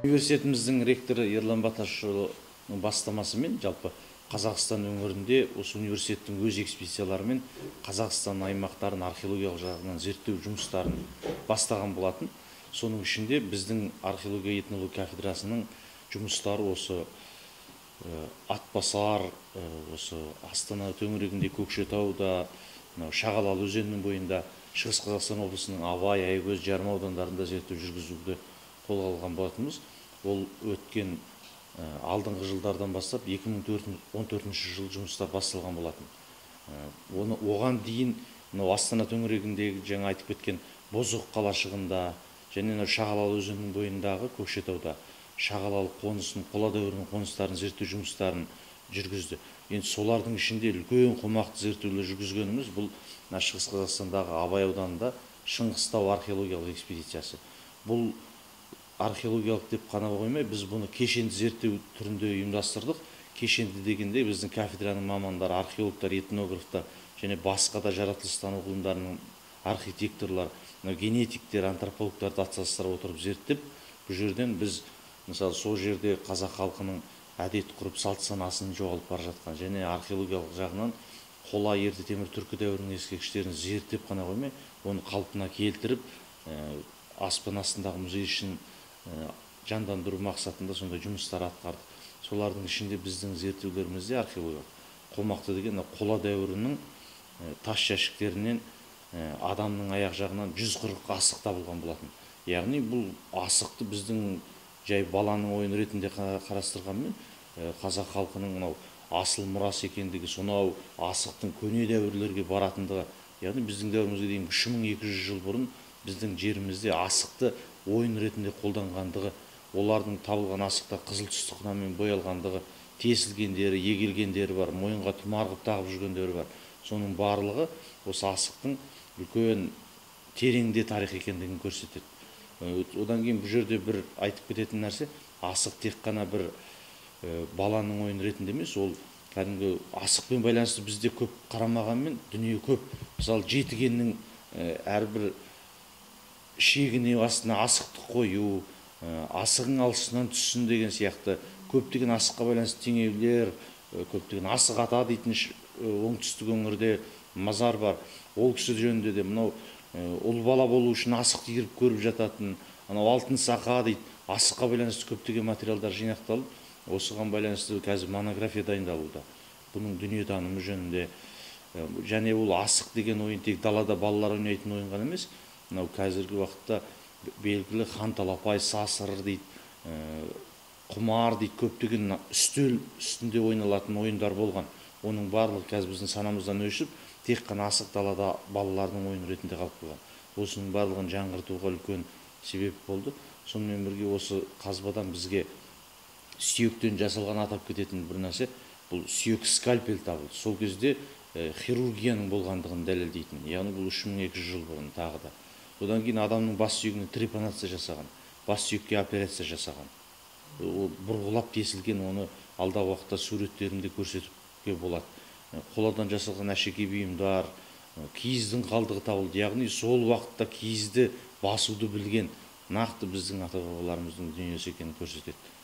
Университетіміздің ректоры Ерлан Баташұлының бастамасымен жалпы Қазақстан өңірінде осы университеттің өз экспедицияларымен Қазақстан аймақтарын археологиялық жағынан зерттеу жұмыстарын бастаған болатын. Соның ішінде біздің археология этнология кафедрасының жұмыстары осы Атбасар, осы Астана төңірегінде, Көкшетауда, Шағалалы өзенінің бойында, Шығыс Қазақстан облысының Абай, Аягөз, Жарма аудандарында зерттеу жүргізуді қолға алған болатынбыз. Ол өткен алдыңғы жылдардан бастап 2014 жыл жұмыстар басталған болатын. Оған дейін Астана төңірегіндегі жаңа айтып кеткен Бозоқ қалашығында және Шағалалы өзенінің бойындағы Көкшетауда шағалалы қонысын, қола дәуірінің қоныстарын зерттеу жұмыстарын жүргізді. Енді солардың ішінде үлкен қомақты зерттеулер жүргізгеніміз бұл Шығыс Қазақстандағы Абай ауданында Шыңғыстау археологиялық экспедициясы. Бұл археологиялық деп қана қоймай, біз бұны кешенді зерттеу түрінде ұйымдастырдық. Кешенді дегенде біздің кафедраның мамандары, археологтар, этнографтар және басқа да жаратылыстану ғылымдарының архитекторлар, генетиктер, антропологтарды атсалыстыра отырып зерттеп, бұл жерден біз мысалы сол жерде қазақ халқының әдет ғұрып салт санасын жоғалып бара жатқан және археологиялық жағынан қола, ерте темір, түркі дәуірінің ескерткіштерін зерттеп қана қоймай, оны қалпына келтіріп, аспан астындағы музей үшін жандандыру мақсатында сондай жұмыстар атқардық. Солардың ішінде біздің зерттеулерімізде археологиялық қомақты деген қола дәуірінің тас жәшіктерінен адамның аяқ жағынан 140 асық табылған болатын. Яғни бұл асықты біздің жай баланың ойын ретінде қарастырғанмен, қазақ халқының мынау асыл мұрасы екендігі, сонау асықтың көне дәуірлерге баратындығы, яғни біздің дәуірімізге дейін 3200 жыл бұрын біздің жерімізде асықты ойын ретінде қолданғандығы, олардың табылған асықта қызыл түсті қынамен боялғандығы, тесілгендері, егілгендері бар, мойынға тұмар қылып тағып жүргендері бар. Соның барлығы осы асықтың үлкен тереңде тарих екендігін көрсетеді. Одан кейін бұл жерде бір айтып кететін нәрсе, асық тек қана бір баланың ойын ретінде емес, ол кәдімгі асықпен байланысты бізде көп қарамағанмен, дүние көп. Мысалы, жетігеннің әрбір шегіне астына асықты қою, асығың алшысынан түссін деген сияқты көптеген асыққа байланысты теңеулер, көптеген асық ата дейтін оңтүстік өңірде мазар бар. Ол кісі жөнінде де мынау ұл бала болу үшін асық тегіріп көріп жататын, анау алтын сақа дейді, асыққа байланысты көптеген материалдар жинақталып, осыған байланысты қазір монография дайындалуда. Бұның дүниетанымы жөнінде және ол асық деген ойын тек далада балалар ойнайтын ойын ғана емес, мынау қазіргі уақытта белгілі ханталапай, сасыр дейді, құмар дейді, көптеген үстел үстінде ойналатын ойындар болған. Оның барлығы қазір біздің санамыздан өшіп, тек қана асық далада балалардың ойын ретінде қалып қойған. Осының барлығын жаңғыртуға үлкен себеп болды. Сонымен бірге осы қазбадан бізге сүйектен жасалған атап кететін бір нәрсе, бұл сүйек скальпель табылды. Сол кезде хирургияның болғандығын дәлелдейтін, яғни бұл 3200 жыл бұрын тағы да. Одан кейін адамның бас сүйегіне трепанация жасаған, бас сүйекке операция жасаған. Ол бұрғылап тесілген, оны алдағы уақытта суреттерінде көрсетуге болады. Қоладан жасалған әшекей бұйымдар, киіздің қалдығы табылды. Яғни сол уақытта киізді басуды білген нақты біздің ата-бабаларымыздың дүниесі екенін көрсетеді.